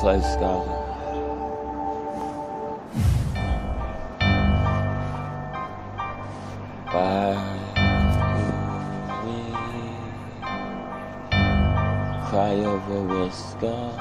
Slave Scholar. Cry over what's gone.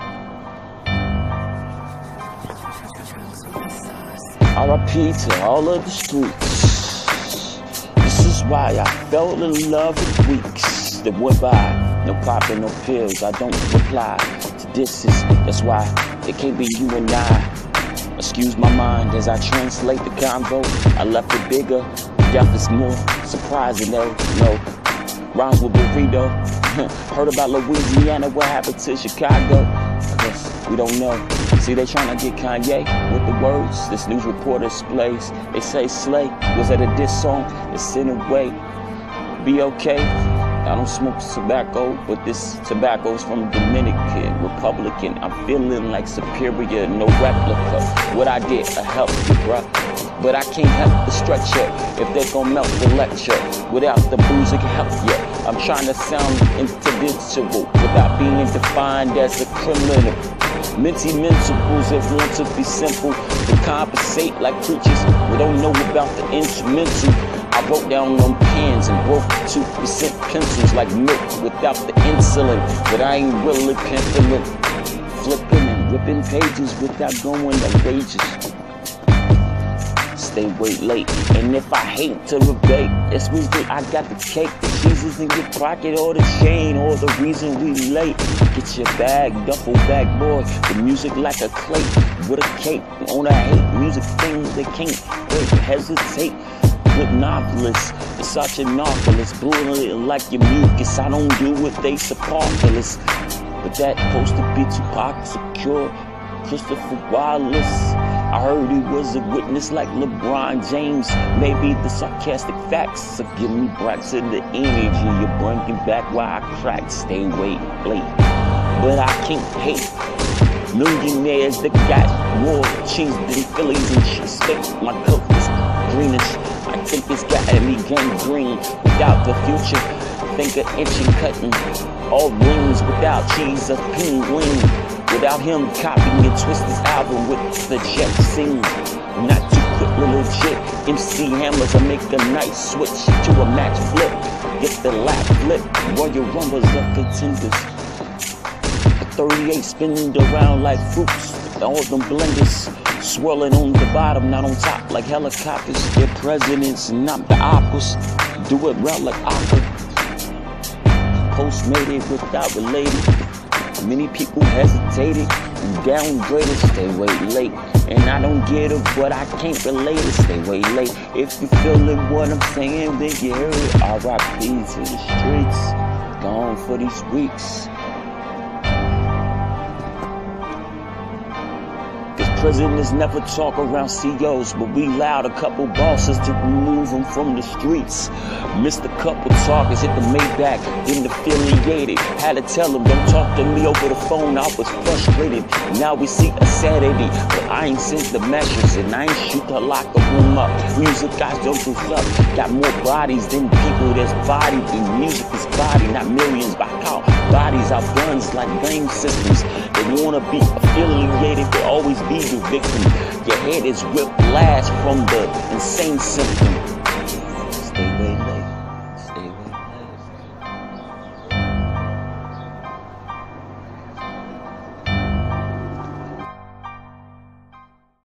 R.I.P. to all of the streets. This is why I fell in love with weeks that went by. No popping, no pills, I don't reply to disses. That's why it can't be you and I. Excuse my mind as I translate the convo. I left it bigger, death is more surprising though. No, rhymes with burrito. Heard about Louisiana, what happened to Chicago? I guess we don't know. See, they trying to get Kanye with the words. This news report displays. They say Slay was at a diss song. It's in a way. Be okay. I don't smoke tobacco, but this tobacco's from Dominican Republic. I'm feeling like superior, no replica. What I did, I helped you, bruh. But I can't help the stretcher if they gon' melt the lecture. Without the booze, it can help you. I'm trying to sound intellectual without being defined as a criminal. Minty mentals if want to be simple, to compensate like preachers. We don't know about the instrumental. I wrote down on pens and broke 2% pencils like milk without the insulin. But I ain't really pimping it, flipping and ripping pages without going outrageous. Stay way late, and if I hate to rebate, it's reason I got the cake, the cheeses in your pocket, or the chain, or the reason we late. Get your bag, duffel bag, boy. The music like a clay with a cape. On a hate music thing, they can't wait, hesitate. Good novelists, it's such a novelist, bullet like your mucus. I don't do what they supportless, but that supposed to be Tupac secure. Christopher Wallace, I heard he was a witness like LeBron James. Maybe the sarcastic facts so give me back to the energy you're bringing back while I crack. Stay late, but I can't hate millionaires that got more cheese than Phillies and cheesesteak. My coat is greenish. I think it's got me gangrene. Without the future, think of inching cutting. All rings without cheese, a penguin. Without him copying and twist his album with the jet scene. Not too quick, legit. MC Hammers, I make a nice switch to a match flip. Get the lap flip, Royal Rumbles of contenders. The 38 spinning around like fruits. All them blenders swirling on the bottom, not on top like helicopters. They're presidents, not the operas. Do it round like opera. Postmated without related. Many people hesitated, downgraded, stay way late. And I don't get it, but I can't relate it, stay way late. If you feeling what I'm saying, then you hear it. R.I.P. to the streets, gone for these weeks. Prisoners never talk around COs, but we allowed a couple bosses to remove them from the streets. Missed a couple talkers, hit the Maybach, didn't affiliated. Had to tell them, don't talk to me over the phone, I was frustrated. Now we see a Saturday, but I ain't sent the messages, and I ain't shoot the locker room up. Music guys don't do up, got more bodies than people that's bodied. And music is body, not millions, but I count bodies out guns like game systems. They wanna be affiliated, they always be the victim. Your head is whiplash from the insane symptom.